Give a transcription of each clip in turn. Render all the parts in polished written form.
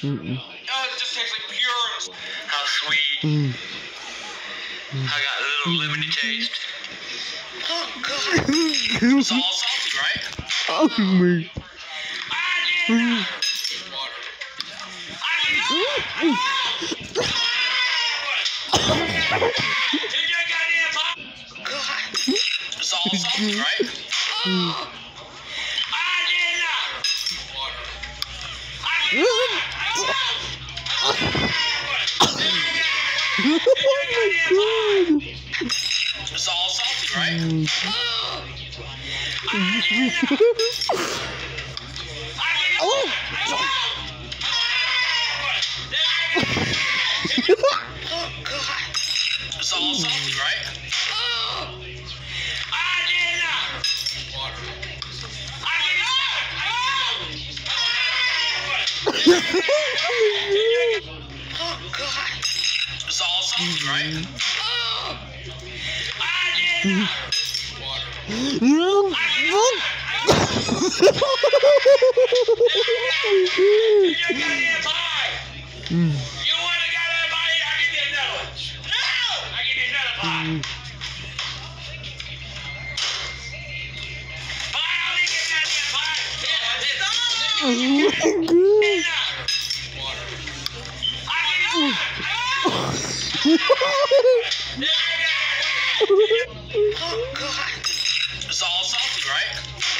Mm-mm. Oh, it just tastes like pure. How sweet. I got a little lemony taste. Oh, God. It's all salty, right? Oh, me. It's all salty, right? It's all salty, right? It's all salty, right? It's all salty, right? You want a goddamn pie? I'll give you another one. No! I'll give you another pie. Pie, I'll give you goddamn pie. Oh, God. It's all salty, right?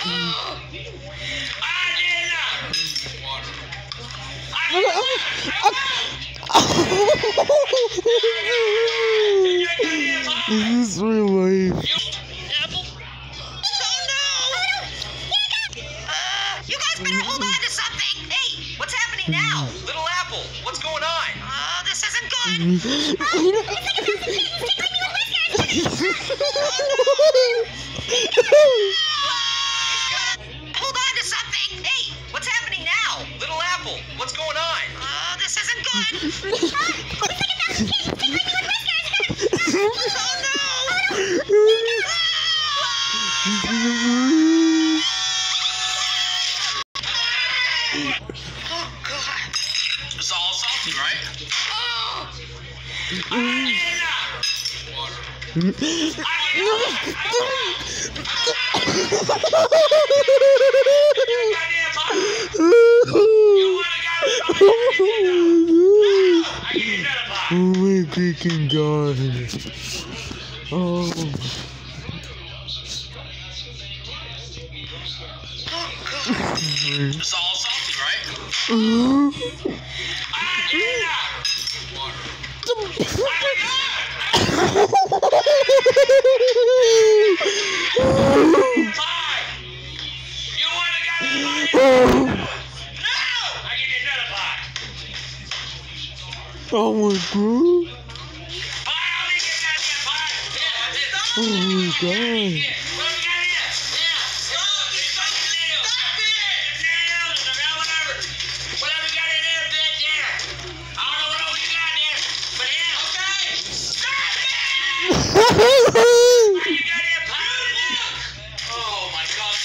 This is real life. Apple? Oh, no! You guys better hold on to something. Hey, what's happening now? Little Apple, what's going on? This isn't good. Hold on to something. Hey, what's happening now? Little Apple, what's going on? This isn't good. Oh, no! Oh, God. It's all salty, right? Oh my freaking God. Oh. It's all salty, right? You want a goddamn pie? No! I give you another pie. Oh my God. Pie, I'll give you goddamn pie. Oh my God. What do we got here? Whatever you got in there, bitch, yeah. I don't know what else you got in there, but yeah. Okay. Stop it! Why you got in pie? Oh my God.